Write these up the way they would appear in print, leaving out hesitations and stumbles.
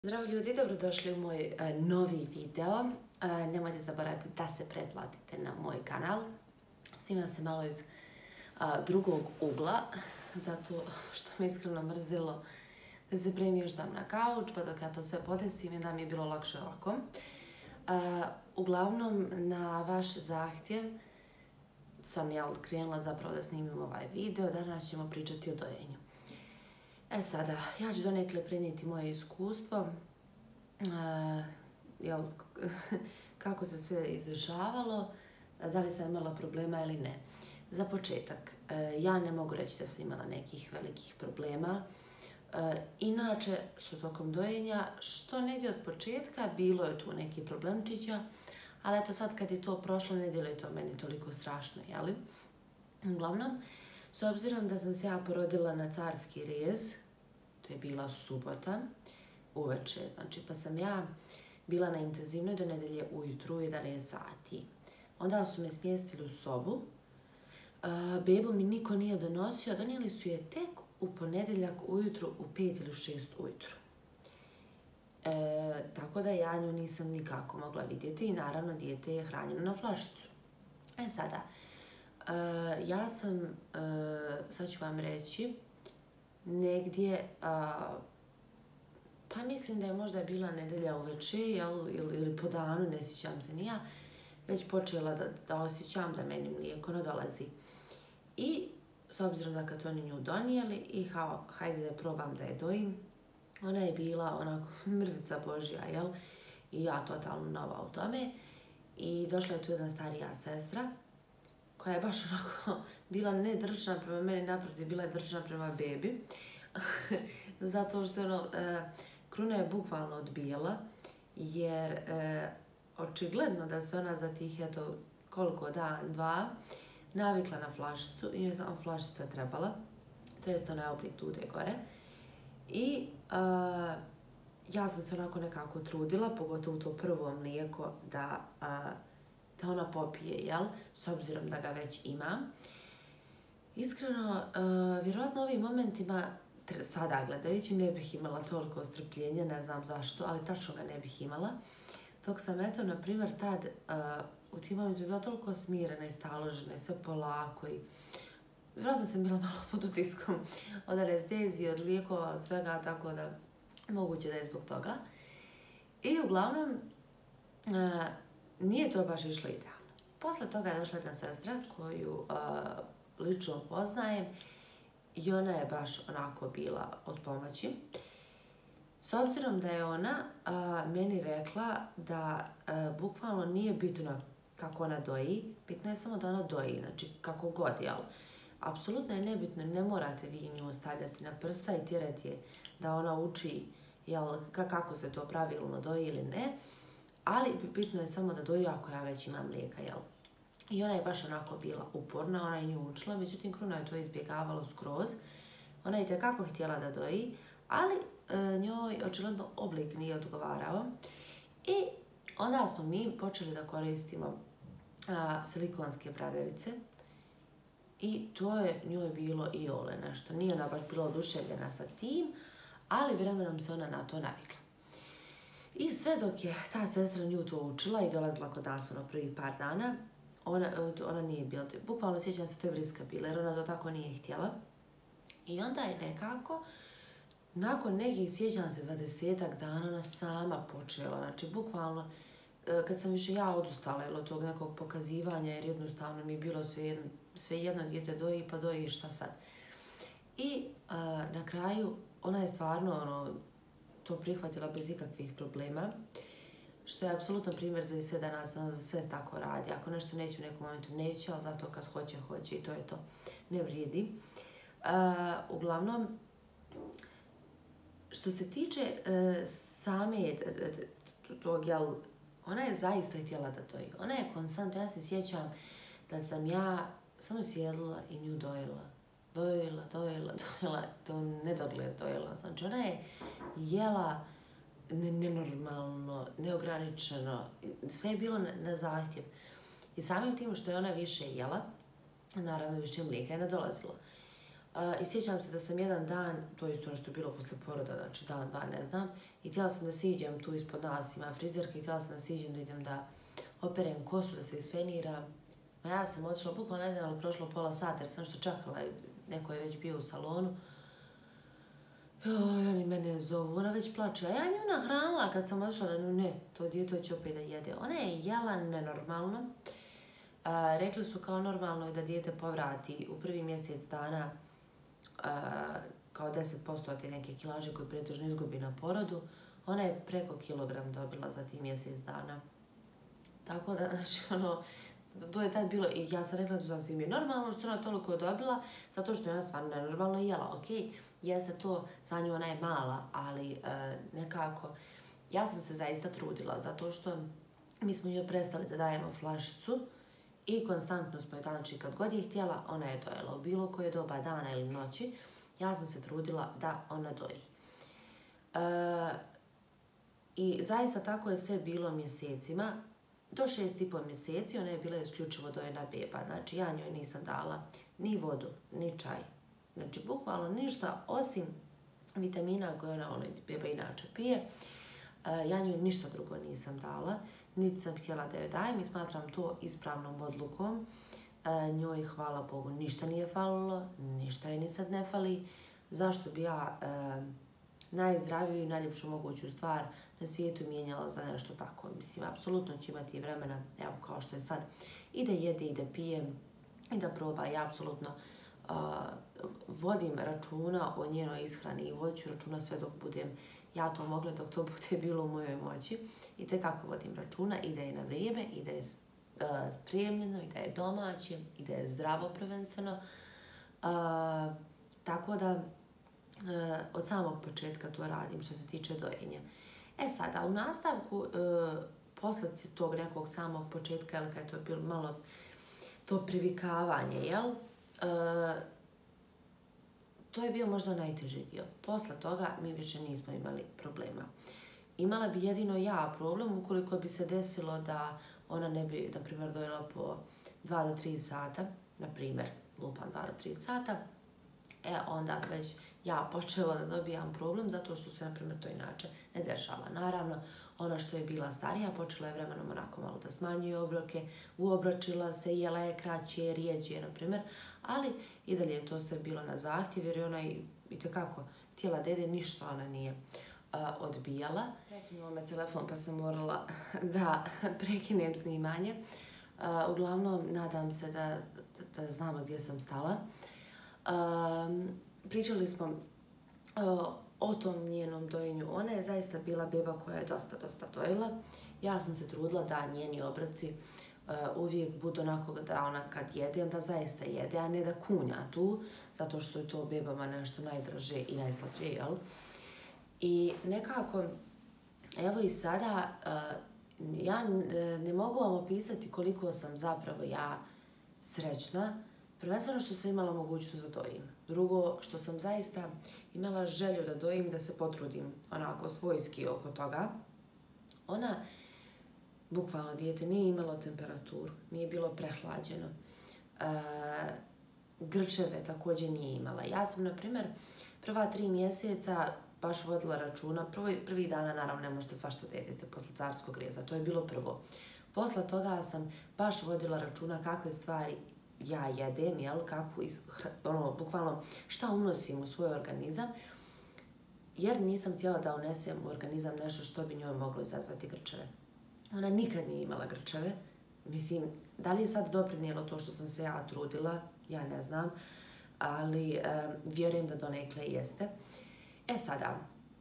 Zdravo ljudi, dobrodošli u moj novi video. Nemojte zaboraviti da se pretplatite na moj kanal. Snimam se malo iz drugog ugla, zato što me iskreno mrzilo da se premiještam na kauč, pa dok ja to sve podesim, onda mi je bilo lakše ovako. Uglavnom, na vaš zahtjev sam krenula zapravo da snimim ovaj video. Danas ćemo pričati o dojenju. Sada, ja ću donekle prenijeti moje iskustvo, kako se sve izdešavalo, da li sam imala problema ili ne. Za početak, ja ne mogu reći da sam imala nekih velikih problema. Inače, što tokom dojenja, što negdje od početka, bilo je tu neki problemčića, ali eto sad kad je to prošlo, ne djeluje to meni toliko strašno, jeli? Uglavnom, s obzirom da sam se ja porodila na carski rez, to je bila subota, uveče, znači pa sam ja bila na intenzivnoj do nedelje ujutru u 11 sati. Onda su me smjestili u sobu, bebu mi niko nije donosio, donijeli su je tek u ponedjeljak ujutru u 5 ili 6 ujutru. Tako da ja nju nisam nikako mogla vidjeti i naravno dijete je hranjeno na flašicu. Sada, ja sam, sad ću vam reći, negdje, pa mislim da je možda bila nedelja uveče ili po danu, ne sjećam se ni ja, već počela da osjećam da meni mlijeko nadolazi. I s obzirom da kad oni nju donijeli i hajde da probam da je dojim, ona je bila onako mrvica Božja, jel? I ja totalno nova u tome. I došla je tu jedna starija sestra, koja je baš onako bila nedrčna prema meni, naprotiv, bila je drčna prema bebi. Zato što kruna je bukvalno odbijala, jer očigledno da se ona za tih, eto, koliko dan, dva, navikla na flašicu i joj samo flašica trebala. To jest onaj oblik dude gore. I ja sam se onako nekako trudila, pogotovo to prvo mlijeko, da ona popije, jel? S obzirom da ga već ima. Iskreno, vjerojatno u ovim momentima, sada gledajući, ne bih imala toliko strpljenja, ne znam zašto, ali tačno ga ne bih imala. Dok sam, eto, na primjer, tad u tim momentima bila toliko smirena i staložena i sve polako i vjerojatno sam bila malo pod utiskom od anestezije, od lijekova, od svega, tako da moguće da je zbog toga. I uglavnom, nije to baš išlo idealno. Posle toga je došla jedna sestra koju lično poznajem i ona je baš onako bila od pomoći. S obzirom da je ona meni rekla da bukvalno nije bitno kako ona doji, bitno je samo da ona doji, znači kako god, jel? Apsolutno je nebitno, ne morate vi nju stavljati na prsa i tjerati je da ona uči, jel, kako se to pravilno doji ili ne, ali bitno je samo da doji ako ja već imam mlijeka, jel? I ona je baš onako bila uporna, ona je nju učila, međutim kruna je to izbjegavalo skroz. Ona je itekako htjela da doji, ali njoj očigledno oblik nije odgovarao. I onda smo mi počeli da koristimo silikonske bradavice i to je njoj bilo i ole nešto. Nije ona baš bila oduševljena sa tim, ali vremenom se ona na to navikla. I sve dok je ta sestra nju to učila i dolazila kod nas prvi par dana, ona nije bila, bukvalno sjećam se, to je vriska bila, jer ona to tako nije htjela. I onda je nekako, nakon nekih, sjećam se, 20-ak dana, ona sama počela, znači bukvalno, kad sam više ja odustala od tog nekog pokazivanja, jer jednostavno mi je bilo svejedno dijete doji, pa doji šta sad. I na kraju, ona je stvarno to prihvatila bez ikakvih problema, što je apsolutno primjer za sve da nas za sve tako radi. Ako nešto neću u nekom momentu, neću, ali zato kad hoće, hoće i to je to. Ne vrijedi. Uglavnom, što se tiče same tog, jel, ona je zaista htjela da doji. Ona je konstantno, ja se sjećam da sam ja samo sjedla i nju dojela. Dojela, to nedogled dojela. Znači, ona je jela nenormalno, neograničeno, sve je bilo na zahtjev. I samim tim što je ona više jela, naravno više mlijeka je nadolazilo. I sjećam se da sam jedan dan, to je isto ono što je bilo posle poroda, znači dan, dva, ne znam, i htjela sam da siđem tu ispod nas, ima frizerka i htjela sam da siđem da idem da operem kosu, da se isfeniram. Ma ja sam otišla, bukvalno ne znam, ali prošlo pola sata jer sam što čakala, neko je već bio u salonu. Joj, oni mene zovu, ona već plače, a ja nju nahranila kad sam otišla, ne, to dijete će opet da jede. Ona je jela nenormalno. Rekli su kao normalno je da dijete povrati u prvi mjesec dana kao 10% od te neke kilaže koje pretežno izgubi na porodu. Ona je preko kilogram dobila za tih mjesec dana. Tako da, znači, ono, to je tad bilo, i ja sam rekla da sasvim je normalno što ona toliko dobila, zato što je ona stvarno nenormalno jela, okej. Jeste to, za nju ona je mala, ali nekako, ja sam se zaista trudila, zato što mi smo njoj prestali da dajemo flašicu i konstantno smo je, znači kad god je htjela, ona je dojela u bilo koje doba dana ili noći, ja sam se trudila da ona doji. I zaista tako je sve bilo mjesecima. Do 6,5 mjeseci ona je bila isključivo dojena beba, znači ja njoj nisam dala ni vodu, ni čaj. Znači, bukvalno ništa osim vitamina koje ona beba inače pije. Ja njoj ništa drugo nisam dala, niti sam htjela da joj dajem i smatram to ispravnom odlukom. Njoj, hvala Bogu, ništa nije falilo, ništa joj ni sad ne fali. Zašto bi ja najzdraviju i najljepšu moguću stvar na svijetu mijenjala za nešto tako? Mislim, apsolutno će imati vremena, evo kao što je sad, i da jede i da pije i da proba. Ja apsolutno vodim računa o njenoj ishrani i vodit ću računa sve dok budem ja to mogla, dok to bude bilo u mojoj moći. I tekako vodim računa i da je na vrijeme, i da je spremljeno, i da je domaće, i da je zdravo prvenstveno. Tako da od samog početka to radim što se tiče dojenja. Sada, u nastavku, posle tog nekog samog početka, jel, kad je to bilo malo to privikavanje, jel, to je bio možda najteži dio. Posle toga mi više nismo imali problema. Imala bi jedino ja problem ukoliko bi se desilo da ona ne bi, na primjer, dojela po 2 do 3 sata, na primjer, lupam 2 do 3 sata, onda već ja počela da dobijam problem zato što se, na primjer, to inače ne dešava. Naravno, ona što je bila starija počela je vremenom onako malo da smanjuje obroke, uobračila se, jela je kraće, rijeđe, na primjer, ali i dalje je to sve bilo na zahtjev jer je ona itekako htjela da jede, ništa ona nije odbijala. Prekinuo me telefon pa sam morala da prekinem snimanje. Uglavnom, nadam se da znamo gdje sam stala. Pričali smo o tom njenom dojenju. Ona je zaista bila beba koja je dosta dojela. Ja sam se trudila da njeni obroci uvijek budu onako da ona kad jede, onda zaista jede, a ne da kunja tu, zato što je to bebama nešto najdraže i najslađe, jel? I nekako, evo i sada, ja ne mogu vam opisati koliko sam zapravo ja srećna. Prvenstveno što sam imala mogućnost da dojim. Drugo, što sam zaista imala želju da dojim i da se potrudim onako svojski oko toga. Ona, bukvalno, dijete nije imalo temperaturu, nije bilo prehlađeno. Grčeve također nije imala. Ja sam, na primjer, prva 3 mjeseca baš vodila računa. Prvi dana, naravno, ne možete svašta da jedete posle carskog reza, to je bilo prvo. Posle toga sam baš vodila računa kakve stvari ja jedem, jel, kakvu, bukvalno šta unosim u svoj organizam, jer nisam htjela da unesem u organizam nešto što bi njoj moglo izazvati grčeve. Ona nikad nije imala grčeve. Mislim, da li je sad doprinijelo to što sam se ja trudila, ja ne znam, ali vjerujem da donekle jeste. Sada,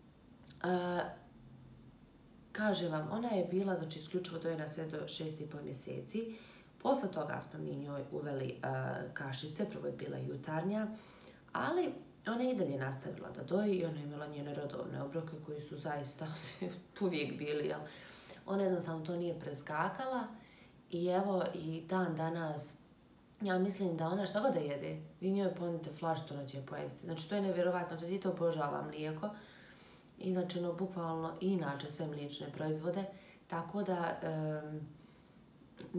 kažem vam, ona je bila, znači, isključivo dojena sve do 6,5 mjeseci. Posle toga smo mi njoj uveli kašice, prvo je bila jutarnja, ali ona je i dalje nastavila da doji i ona je imala njene rodovne obroke koji su zaista uvijek bili, jel? Ona jednostavno to nije preskakala i evo i dan danas, ja mislim da ona šta god da jede, vi njoj ponudite flaštu, ona će je pojesti. Znači, to je nevjerovatno, to dite obožava mlijeko, inače, no, bukvalno i inače sve mliječne proizvode, tako da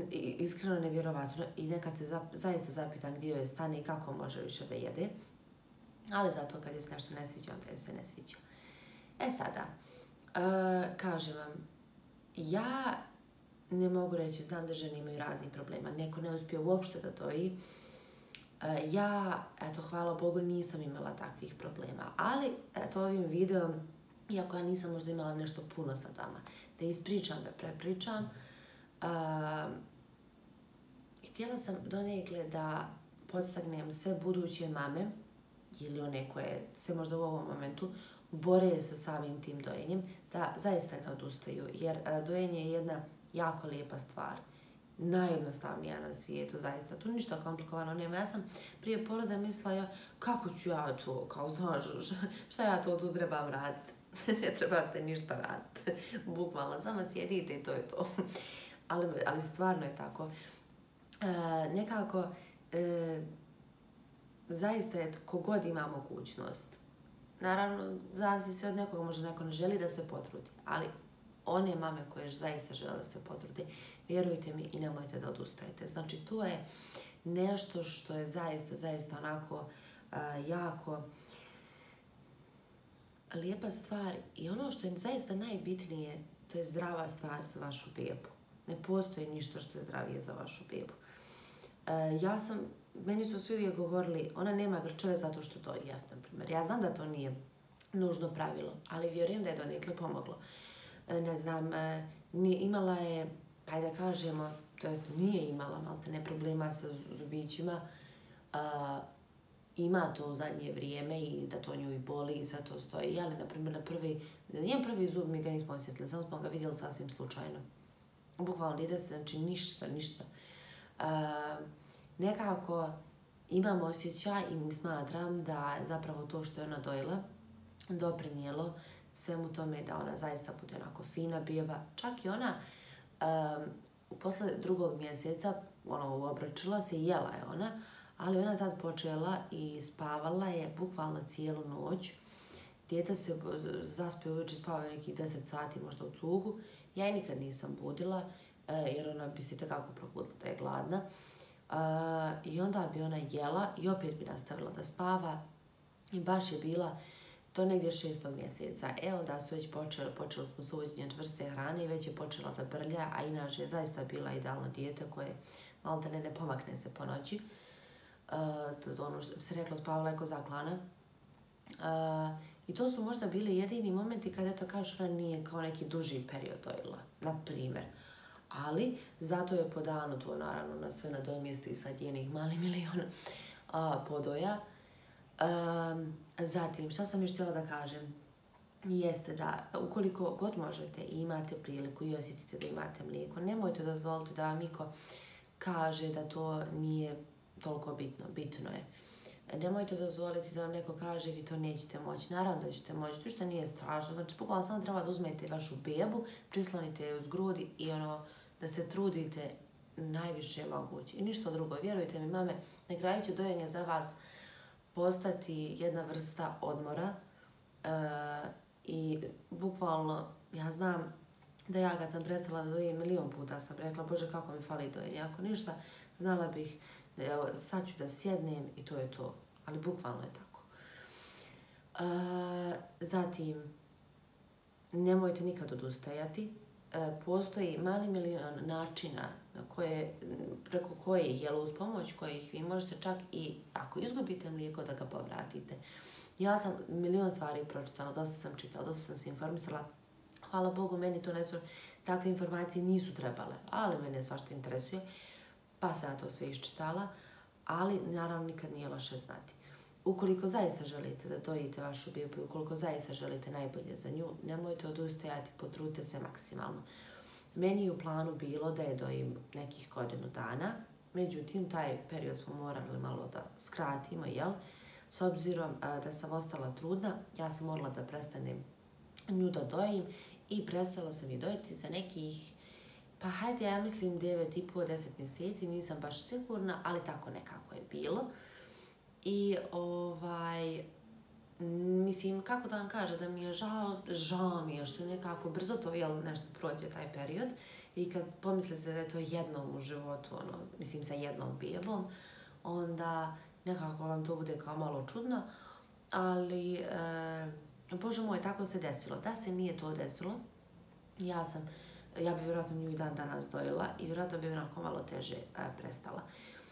iskreno nevjerovatno i nekad se zaista zapitam gdje joj stane i kako može više da jede. ali zato kad je se nešto ne sviđa, onda je se ne sviđa. E sada, kažem vam, ja ne mogu reći, znam da žene imaju raznih problema, neko ne uspije uopšte da doji. Ja, eto, hvala Bogu, nisam imala takvih problema, ali, eto, ovim videom, iako ja nisam možda imala nešto puno sa vama, da ispričam, da prepričam, htjela sam donekle da podstaknem sve buduće mame, ili one koje se možda u ovom momentu bore sa samim tim dojenjem, da zaista ne odustaju, jer dojenje je jedna jako lijepa stvar. Najjednostavnija na svijetu, zaista. Tu ništa komplikovano nema. Ja sam prije poroda mislila, kako ću ja to, kao znaš, šta ja to tu trebam raditi? Ne trebate ništa raditi. Bukvalno, samo sjedite i to je to. Ali stvarno je tako. Nekako, zaista je kogod ima mogućnost. Naravno, zavisi sve od nekoga, možda neko ne želi da se potrudi, ali one mame koje zaista žele da se potrude, vjerujte mi i nemojte da odustajete. Znači, to je nešto što je zaista onako jako lijepa stvar i ono što je zaista najbitnije, to je zdrava stvar za vašu bebu. Ne postoji ništa što je zdravije za vašu bebu. Meni su svi uvijek govorili, ona nema grčeve zato što doji, na primjer. Ja znam da to nije nužno pravilo, ali vjerujem da je donekle pomoglo. Ne znam, imala je, ajde da kažemo, to jest nije imala maltene problema sa zubićima, ima to u zadnje vrijeme i da to nju i boli i sve to stoji, ali na primjer njen prvi zub mi ga nismo osjetili, samo smo ga vidjeli sasvim slučajno. Bukvalno dijete se, znači ništa. Nekako imam osjećaj i smatram da zapravo to što je ona dojela doprinijelo svemu tome da ona zaista bude onako fina beba. Čak i ona posle 2. mjeseca uobročila se i jela je ona, ali ona tad počela i spavala je bukvalno cijelu noć. Dijete se zaspio uvijek, spava nekih 10 sati možda u cugu. Ja je nikad nisam budila jer ona bi se itekako probudila da je gladna. I onda bi ona jela i opet bi nastavila da spava i baš je bila to negdje 6. mjeseca. Onda su već počeli smo s uvođenjem čvrste hrane i već je počela da brlja, a inače je zaista bila idealno dijete koje maltene ne pomakne se po noći. Ono što bi se reklo, spavala je ko zaklana. I to su možda bili jedini momenti kada to kažeš ona nije kao neki duži period dojela, na primjer. Ali, zato je po danu to naravno na sve nadomjesti sa njenih mali miliona podoja. Zatim, šta sam još htjela da kažem, jeste da ukoliko god možete i imate priliku i osjetite da imate mlijeko, nemojte dozvoliti da vam niko kaže da to nije toliko bitno. Bitno je. Nemojte dozvoliti da vam neko kaže vi to nećete moći. Naravno da ćete moći, to što nije strašno. Znači, bukvalno samo treba da uzmete vašu bebu, prislonite je uz grudi i da se trudite najviše moguće. I ništa drugo. Vjerujte mi, mame, na kraju će dojenje za vas postati jedna vrsta odmora i bukvalno, ja znam da ja kad sam prestala da dojem 1.000.000 puta sam rekla, Bože, kako mi fali dojenje. Ako ništa, znala bih, sad ću da sjednem i to je to. Ali bukvalno je tako. Zatim, nemojte nikad odustajati. Postoji mali milion načina preko kojih, uz pomoć kojih vi možete čak i ako izgubite mlijeko da ga povratite. Ja sam 1.000.000 stvari pročitala, dosta sam čitala, dosta sam se informisala. Hvala Bogu, meni to takve informacije nisu trebale, ali mene svašta interesuje, pa sam ja to sve iščitala, ali naravno nikad nije loše znati. Ukoliko zaista želite da dojite vašu bebu i ukoliko zaista želite najbolje za nju, nemojte odustajati, potrudite se maksimalno. Meni je u planu bilo da je dojim nekih 1 dana, međutim, taj period smo morali malo da skratimo, jel? S obzirom da sam ostala trudna, ja sam morala da prestanem nju da dojim i prestala sam je dojiti za nekih, pa hajde, ja mislim 9,5-10 mjeseci, nisam baš sigurna, ali tako nekako je bilo. I mislim, kako da vam kažem, da mi je žao mi je što nekako brzo to nešto prođe taj period i kad pomislite da je to jednom u životu, mislim sa jednom bebom, onda nekako vam to bude kao malo čudno, ali, Bože moj, tako se desilo. Da se nije to desilo, ja bi vjerojatno nju i dan danas dojela i vjerojatno bi onako malo teže prestala.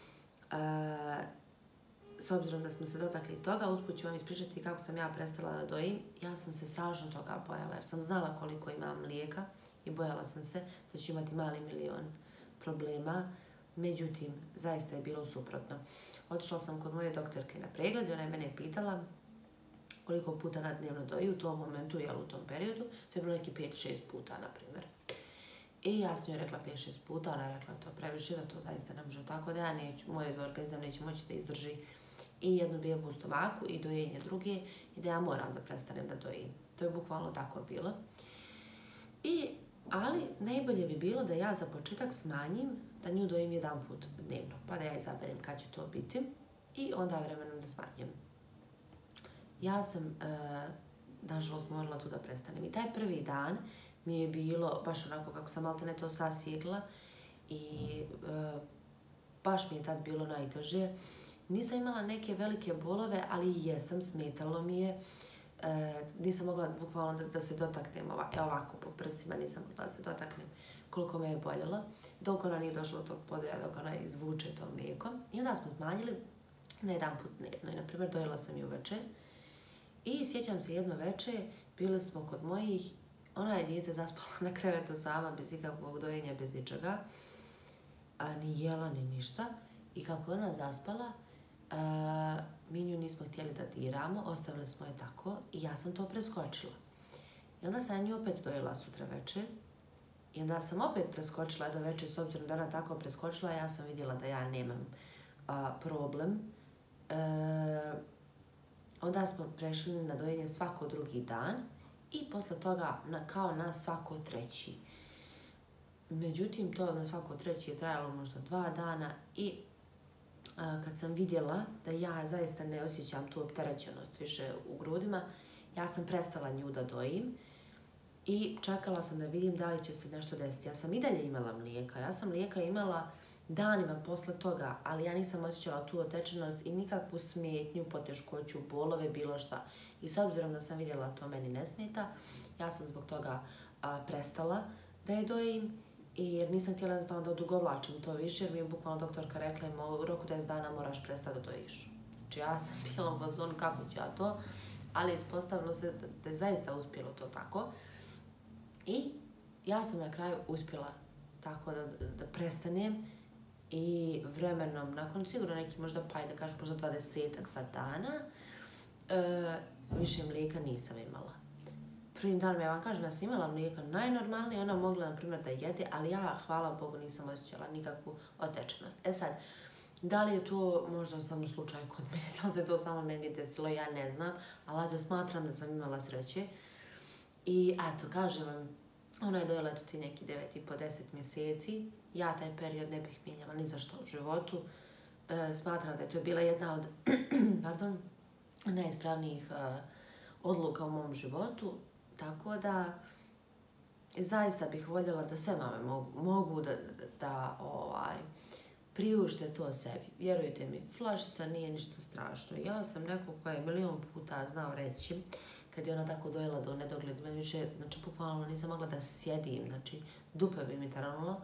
S obzirom da smo se dotakli toga, usput ću vam ispričati kako sam ja prestala da dojim. Ja sam se strašno toga bojala jer sam znala koliko imam mlijeka i bojala sam se da ću imati mali milion problema. Međutim, zaista je bilo suprotno. Otišla sam kod moje doktorke na pregled i ona je mene pitala koliko puta na dnevno doji u tom momentu, u tom periodu. To je bilo neki 5-6 puta, na primjer. I ja sam joj rekla 5-6 puta, ona je rekla to previše, da to zaista ne može tako, da ja neću, moj organizam neće moći da izdrži i jednu bebu u stomaku i dojenje druge i da ja moram da prestanem da dojim. To je bukvalno tako bilo. Ali najbolje bi bilo da ja za početak smanjim da nju dojim jedan put dnevno, pa da ja izaberem kad će to biti i onda vremenom da smanjim. Ja sam, nažalost, morala tu da prestanem. I taj prvi dan mi je bilo baš onako kako sam maltene to sasjegla i baš mi je tad bilo najteže. Nisam imala neke velike bolove, ali jesam, smetalo mi je. Nisam mogla bukvalno da se dotaknem ovako po prsima, nisam mogla da se dotaknem koliko me je boljelo, dok ona nije došla do tog podoja, dok ona izvuče to mlijeko. I onda smo smanjili na jedan put dnevno. I, na primjer, dojela sam i uveče. I sjećam se jedno veče, bili smo kod mojih, ona je dijete zaspala na krevetu sama, bez ikakvog dojenja, bez ničega, ni jela, ni ništa. I kako ona zaspala, mi nju nismo htjeli da diramo, ostavili smo je tako i ja sam to preskočila. I onda sam nju opet dojela sutra večer i onda sam opet preskočila do večer, s obzirom da ona tako preskočila, ja sam vidjela da ja nemam problem. Onda smo prešli na dojenje svako drugi dan i posle toga kao na svako treći. Međutim, to na svako treći je trajalo možda 2 dana i kad sam vidjela da ja zaista ne osjećam tu opterećenost više u grudima, ja sam prestala nju da dojim i čekala sam da vidim da li će se nešto desiti. Ja sam i dalje imala mlijeka. Ja sam mlijeka imala danima posle toga, ali ja nisam osjećala tu otečenost i nikakvu smetnju, poteškoću, bolove, bilo šta. I s obzirom da sam vidjela da to meni ne smeta, ja sam zbog toga prestala da je dojim. Jer nisam htjela jednostavno da odugovlačim to više, jer mi je bukvalno doktorka rekla im u roku 10 dana moraš prestati da dojiš. Znači ja sam bila u fazonu kako ću ja to, ali ispostavilo se da je zaista uspjelo to tako. I ja sam na kraju uspjela tako da prestanem i vremenom, nakon sigurno neki možda pa i da kažem možda 20-ak sad dana, više mlijeka nisam imala. Prvim danom, ja vam kažem, ja sam imala mlijeka najnormalnije, ona mogla, na primjer, da jede, ali ja, hvala Bogu, nisam osjećala nikakvu otečenost. E sad, da li je to možda samo slučaj kod mene, da li se to samo meni desilo, ja ne znam, ali ja smatram da sam imala sreće. I eto, kažem vam, ona je dojela ti neki 9,5-10 mjeseci, ja taj period ne bih mijenjala ni za što u životu. Smatram da je to bila jedna od najispravnijih odluka u mom životu. Tako da, zaista bih voljela da sve mame mogu da priušte to sebi. Vjerujte mi, flašica nije ništa strašno. Ja sam neko koja je milion puta znao reći, kad je ona tako dojela do nedogled, meni više, znači, bukvalno nisam mogla da sjedim, znači, dupe bi mi taranula.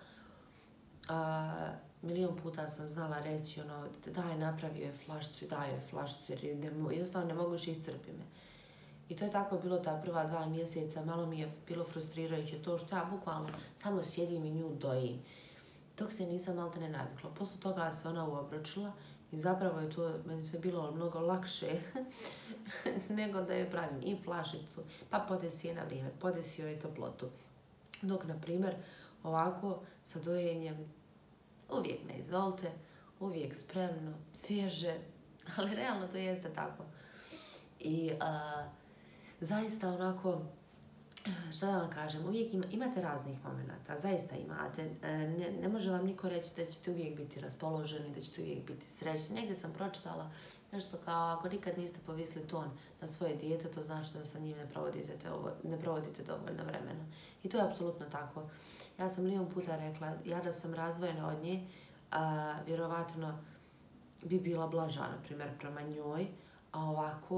Milion puta sam znala reći, daj, napravio je flašicu i daj joj flašicu, jer jednostavno ne mogu više iscrpi me. I to je tako bilo ta prva 2 mjeseca, malo mi je bilo frustrirajuće to što ja bukvalno samo sjedim i nju dojim. Dok se nisam maltene navikla. Posle toga se ona uobročila i zapravo je to meni sve bilo mnogo lakše nego da je pravim i flašicu, pa podesi je na vrijeme, podesio je toplotu. Dok, na primjer, ovako sa dojenjem uvijek ne izvolite, uvijek spremno, svježe, ali realno to jeste tako. I zaista onako, šta da vam kažem, uvijek imate raznih momenata, zaista imate. Ne može vam niko reći da ćete uvijek biti raspoloženi, da ćete uvijek biti srećni. Negdje sam pročitala nešto kao ako nikad niste povisli ton na svoje dijete, to znači da sa njim ne provodite dovoljno vremena. I to je apsolutno tako. Ja sam milion puta rekla, ja da sam razdvojena od nje, vjerovatno bi bila blaža, na primjer, prema njoj, a ovako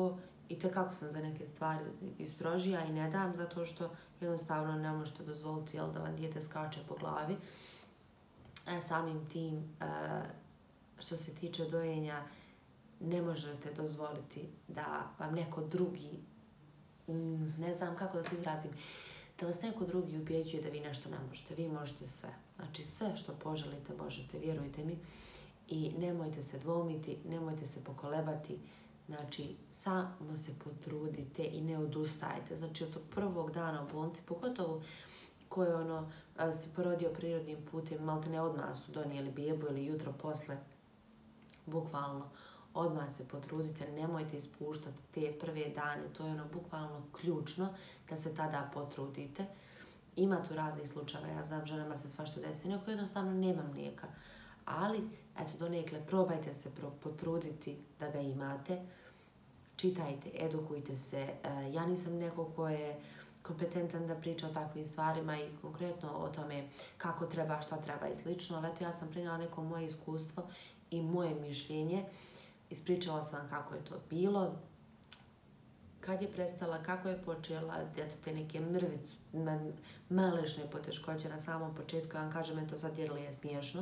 i tekako sam za neke stvari strožija i ne dam zato što jednostavno ne možete dozvoliti da vam dijete skače po glavi. Samim tim, što se tiče dojenja, ne možete dozvoliti da vam neko drugi, ne znam kako da se izrazim, da vas neko drugi ubjeđuje da vi nešto ne možete. Vi možete sve. Znači sve što poželite možete, vjerujte mi. I nemojte se dvoumiti, nemojte se pokolebati. Znači, samo se potrudite i ne odustajte. Znači, od prvog dana u bolnici, pogotovo ko je se porodio prirodnim putem, malte ne odmah su donijeli bebu ili jutro posle, bukvalno, odmah se potrudite, nemojte ispuštati te prve dane, to je bukvalno ključno da se tada potrudite. Ima tu raznih slučajeva, ja znam, ženama se svašta desi, neko jednostavno nema mlijeka. Ali, eto, donekle, probajte se potruditi da ga imate. Čitajte, edukujte se. Ja nisam neko ko je kompetentan da priča o takvim stvarima i konkretno o tome kako treba, šta treba i slično. Ali eto, ja sam prenijela neko moje iskustvo i moje mišljenje. Ispričala sam kako je to bilo, kad je prestala, kako je počela, eto te neke maležne poteškoće na samom početku. Ja vam kažem, meni to sad je smiješno.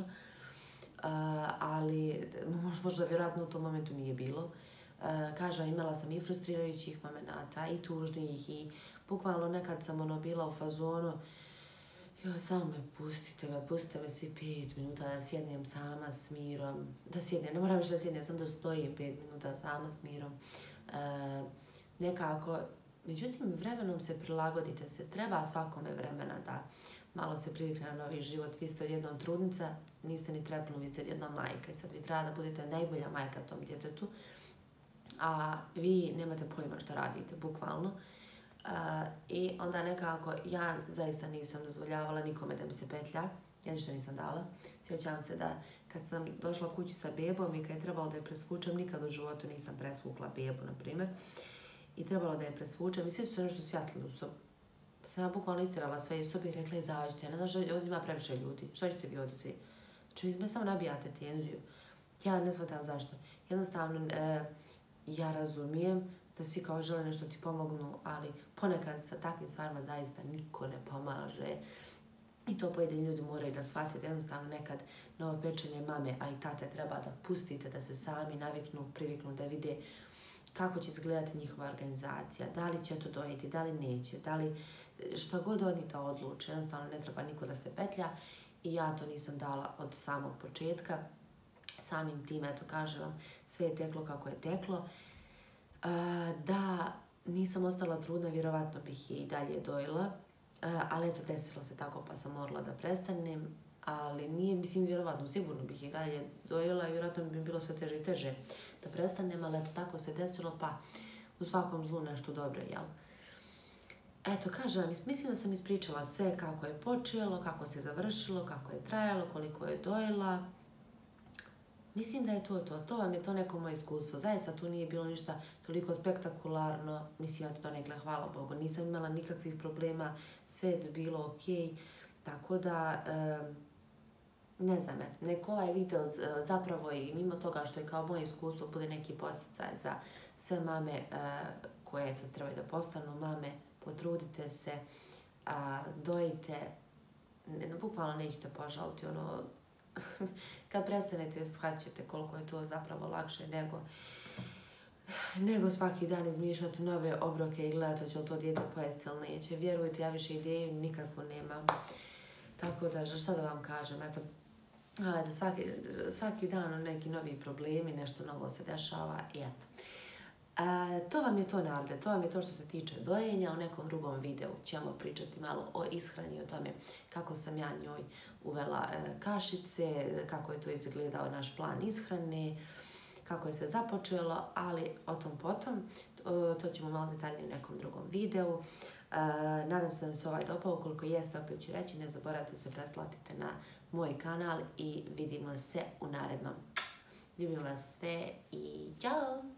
Ali možda vjerojatno u tom momentu nije bilo. Kažem, imala sam i frustrirajućih momenata i tužnijih i bukvalno nekad sam bila u fazonu samo me pustite me svi 5 minuta da sjednem sama s mirom, da sjednem, ne moram više da sjednem, sam da stojim 5 minuta sama s mirom. Nekako, međutim, vremenom se prilagodite se, treba svakome vremena da malo se privikne na novi život. Vi ste odjednom trudnica, niste ni trepnu, vi ste odjednom majka i sad vi treba da budete najbolja majka tom djetetu, a vi nemate pojma što radite, bukvalno. I onda nekako, ja zaista nisam dozvoljavala nikome da mi se petlja, ja ništa nisam dala. Sjećam se da kad sam došla kući sa bebom i kad je trebalo da je presvučem, nikad u životu nisam presvukla bebu, na primjer. I trebalo da je presvučem i svi su se nešto sjatili u sobu. Da sam ja bukvalno istirala sve iz sobe i rekla izađite. Ja ne znam što ovdje ima previše ljudi. Što ćete vi ovdje svi? Znači, vi samo nabijate tenziju. Ja ne shvatam zašto. Jednostavno, ja razumijem da svi kao žele nešto ti pomognu, ali ponekad sa takvim stvarima zaista niko ne pomaže. I to pojedini ljudi moraju da shvatite. Jednostavno nekad novopečene mame, a i tate treba da pustite da se sami naviknu, priviknu, da vide kako će izgledati njihova organizacija, da li će to dojeti, da li neće, da li šta god oni da odluče. Jednostavno ne treba niko da se petlja i ja to nisam dala od samog početka. Samim tim, eto kažem vam, sve je teklo kako je teklo. Da nisam ostala trudna, vjerovatno bih je i dalje dojela, ali eto desilo se tako pa sam morala da prestanem, ali nije, mislim, vjerovatno, sigurno bih je dalje dojela i vjerojatno bi mi bilo sve teže i teže da prestanem, ali eto tako se desilo, pa u svakom zlu nešto dobro, jel? Eto, kažem, mislim da sam ispričala sve kako je počelo, kako se završilo, kako je trajalo, koliko je dojela. Mislim da je to. To vam je to neko moje iskustvo. Zaista tu nije bilo ništa toliko spektakularno. Mislim, to nekle, hvala Bogu. Nisam imala nikakvih problema, sve je bilo okej. Tako da, ne znam, neko ovaj video zapravo i mimo toga što je kao moje iskustvo bude neki posticaj za sve mame koje trebaju da postanu mame. Potrudite se, dojite, bukvalno nećete požaliti kad prestanete shvatit ćete koliko je to zapravo lakše nego svaki dan izmišljati nove obroke i gledati hoće li to dijete pojesti ili neće. Vjerujte, ja više ideju nikako nemam. Tako da, šta da vam kažem, eto, svaki dan neki novi problemi, nešto novo se dešava i eto. To vam je to, narode, to vam je to što se tiče dojenja. U nekom drugom videu ćemo pričati malo o ishrani, o tome kako sam ja njoj uvela kašice, kako je to izgledao naš plan ishrane, kako je sve započelo, ali o tom potom, to ćemo malo detaljnije u nekom drugom videu. Nadam se da se ovaj dopao, ukoliko jeste, opet ću reći, ne zaboravite se pretplatite na moj kanal i vidimo se u narednom. Ljubim vas sve i ćao!